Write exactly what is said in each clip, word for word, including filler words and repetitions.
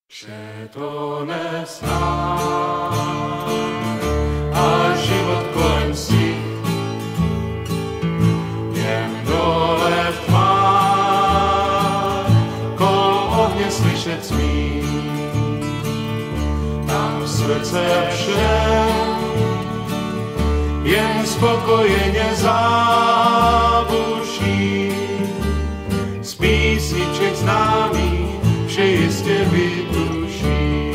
Přetone sám a život kolem si jen dole v tmách, kol ohně slyšet smí, tam srdce všem jen spokojeně zábuší, z písniček známých vše jistě vytuší.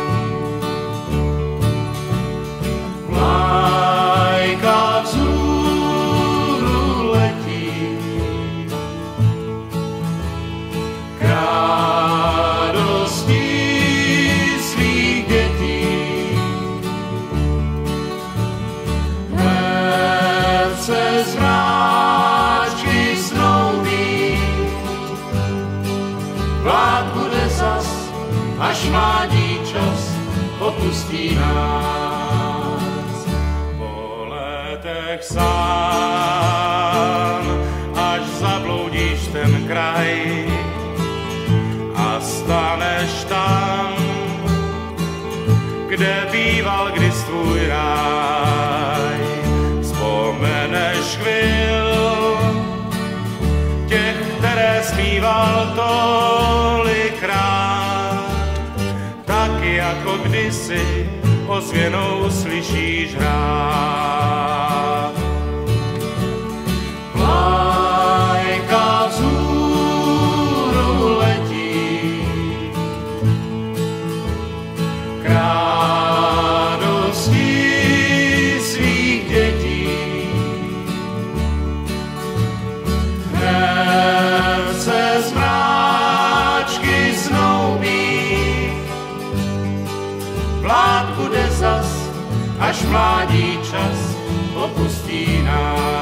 Vlajka vzhůru letí k radosti svých dětí. Hned se z mráčky snoubí, vlád bude zas, až mládí čas opustí nás. Po letech sám, až zabloudíš ten kraj a staneš tam, kde býval kdys tvůj ráj. Vzpomeneš chvil těch, které zpíval tolikrát, tak jako kdysi ozvěnou slyšíš hrát. Vlajka vzhůru letí k radosti svých dětí. Hned se z mráčky snoubí, vlád bude zas, až mládí čas opustí nás.